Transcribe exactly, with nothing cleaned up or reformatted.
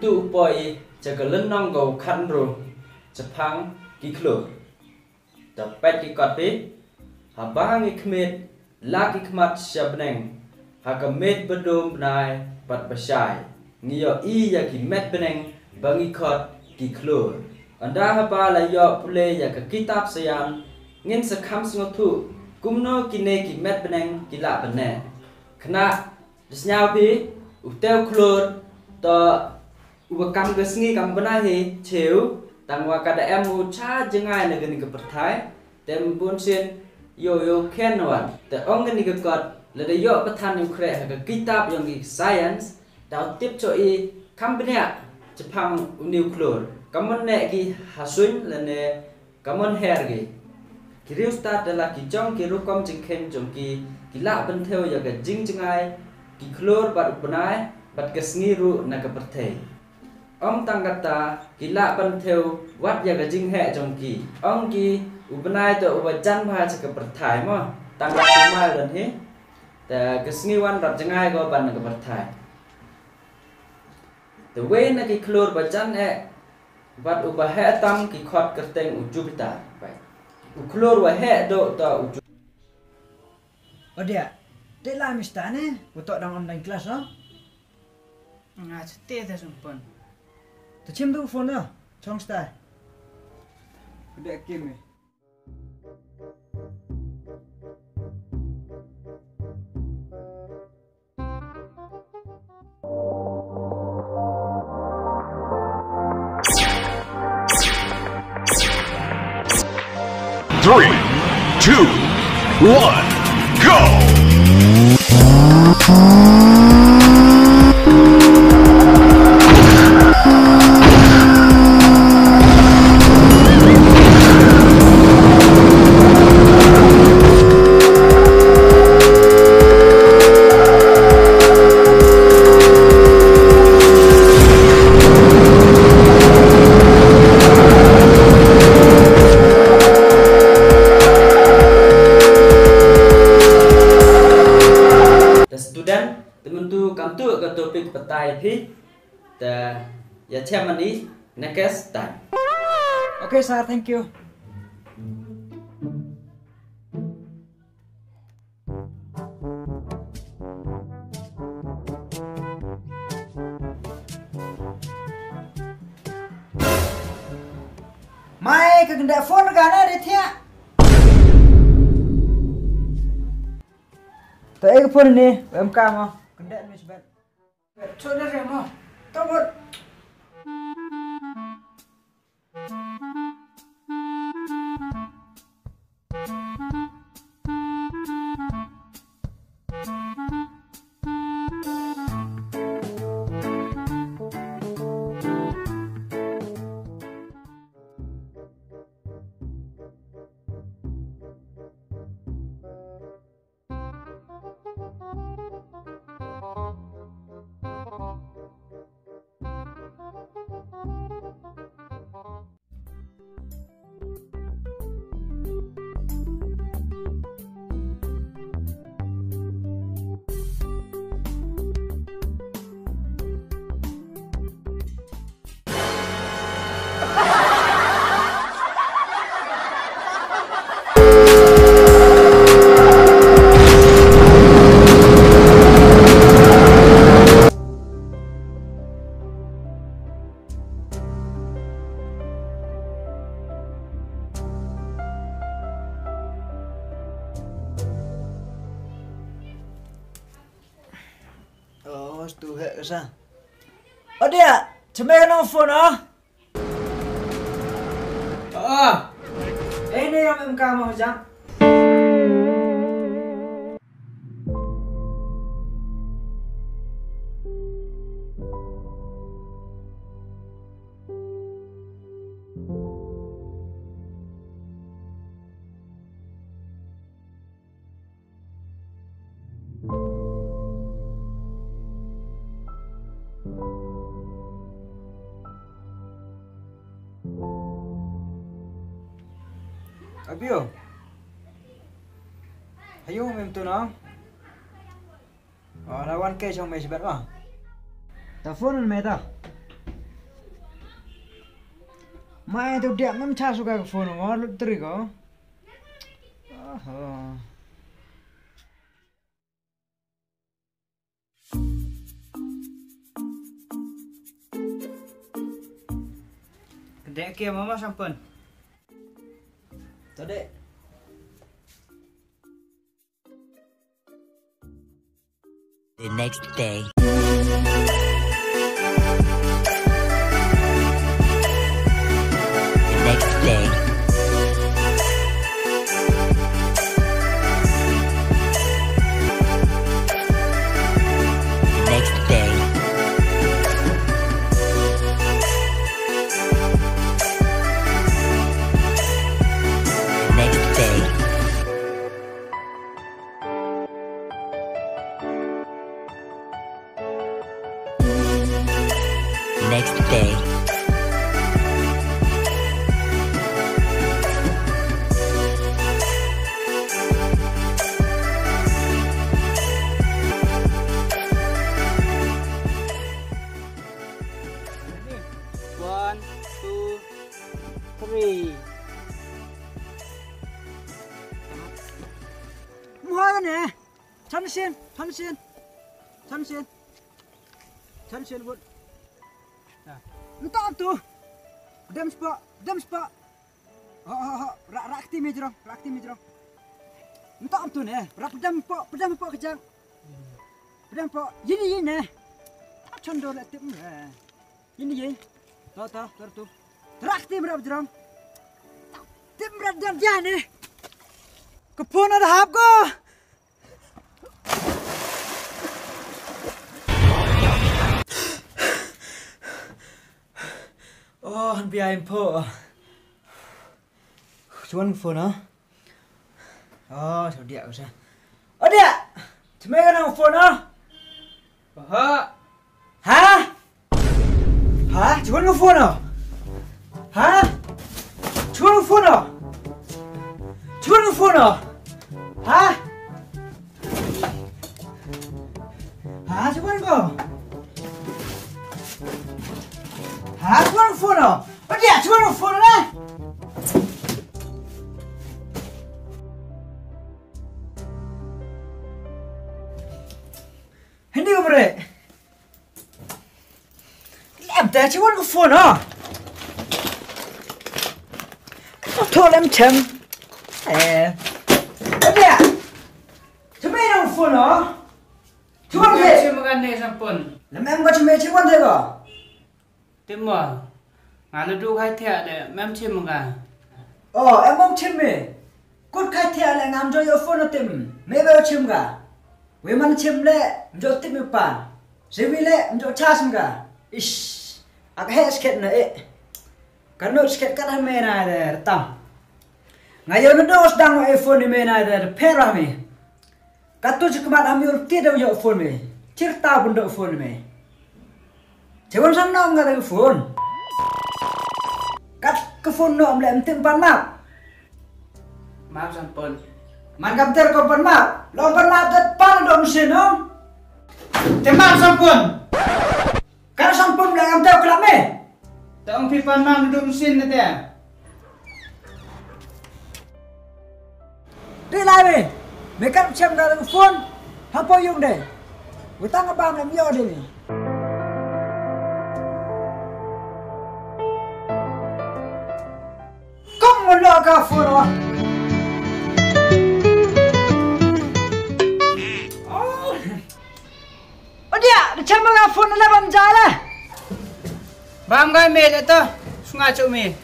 tu upoi jaga lenong go khanro Jepang ki klo ta pet ki kot pi ha bang ki khmet la ki khmat shabneng ha ka met bedom nai pat basai ngiyo i ya ki met beneng bangi kot ki klo anda ha pa la yo pule ya ka kitab sayan ngin sakham sngotu kumno kine ki met beneng ki la bene khna disnyau pi utel klo to ubakam gesngi kam bena he cheu tangwa kada emu cha jengai na gani ke perthai tem bun sen yo yo kenwan te ong gani ke kot le de yo pathan yu kre ha kitab yang ki science dau tip cho i kam bena Jepang nuclear kamon ne ki hasuin le ne kamon her gi kiriu start la ki jong ki rukom jingkhen jong ki ki la ben theo ya ga jing jengai ki klor bat upnai bat gesngi ru na ke perthai ông tăng kata kila ban theo wat ya ga jing he jong ki ông ki ubanai to uba chan bha cha ka perthai mo tăng kata mai dan he ta gesngi wan rap jangai go ban ka perthai the way na ki klor ba chan e wat uba he tam ki khot kerteng u jupiter bai u klor wa he do ta u Odia te la mistane utok dang online class no nga te te sumpon tu chim du phone no chong stai udah kim eh Three, two, one, go! Kantu ke topik petai pi ta ya chamani next time. Okay sir, thank you. Mai ke genda phone kana de thia. To ek phone ni em ka mo. Genda ni sebat. Choda re mo. Tobot. Oh, tu hệ sao? Ở đây à? Chấm em nó phone đó. Ờ. Ê này em cam mà chăng? Abio. Ayo mem tu no. Oh, lawan ke trong mày sẽ bắt vào. Ta phone mày ta. Mai tu dia mem cha suka ke phone mo lu tri ko. Oh. Kedek ke mama sampun. Tadi The next day. The next day. The next day. The next day. Next day. One, two, three. 뭐하네 잠신 잠신 잠신 잠신 뭐 Entah tu. Dem spa, dem spa. Ha ha ha, rak rak ti mejrong, rak ti mejrong. Entah tu ne, rak pedam po, pedam po kejang. Pedam po, ini ini ne. Tak condor lek tim ne. Ini ye. Ta ta, tar tu. Rak ti merap jrong. Tim berat dan jane. Kepon ada hap ko. Oh, han biar info. Cuman phone ah. Oh, sao dia sao? Oh dia. Cuma kan phone ah. Ha. Ha? Ha? Cuman phone ah. Ha? Cuman phone ah. Cuman phone ah. Ha? Ha, cuman ko. Ha, cuman phone ah. Oh dia, cuman phone lah. Hindi ko bre. Làm ta chứ quên cái phone à. Thôi làm chậm. Ê. Cái gì à? Chú mày đâu phone à? Chú quên Kedek thế. ce makan ne sampun. Làm em có chú mày chú quên thế cả. Tim mo. Ngalo du khai thea de mem ce makan. Ờ, em mong chim mày. Cút khai thea lại ngắm cho yêu phone nó tìm. Mày bao chim cả. Với mình chim lệ, cho tìm yêu bàn. Sẽ vì lệ, cho cha xem cả. Ish. À cái hết skate này. Cái nốt skate cắt ham mày này để tầm. Ngày giờ nó đâu đang ở iPhone này mày này để pair ra mày. Cắt tôi chỉ có mặt ambil tiệt đâu yêu phone mày. Chỉ tao pun đâu phone mày. Chỉ còn sang nó nggak ada phone. Cắt cái phone nó lại em tìm pan map. Maaf sampun. Man kapter ko pan map. Long pan map tet pan do mesin no. Tim maaf sampun. Kan sampun lang am teo kelap me. Taong pipan mam duduk mesin na dia. Đi lại me. Me cắt xem cả cái phone. Hapo yung de. Với tăng cái bam làm yo đi. Kom mo lo ka phone wa. Oh dia, cuma ka phone la bam jala. Bam gai me de to. Sungai cuk me.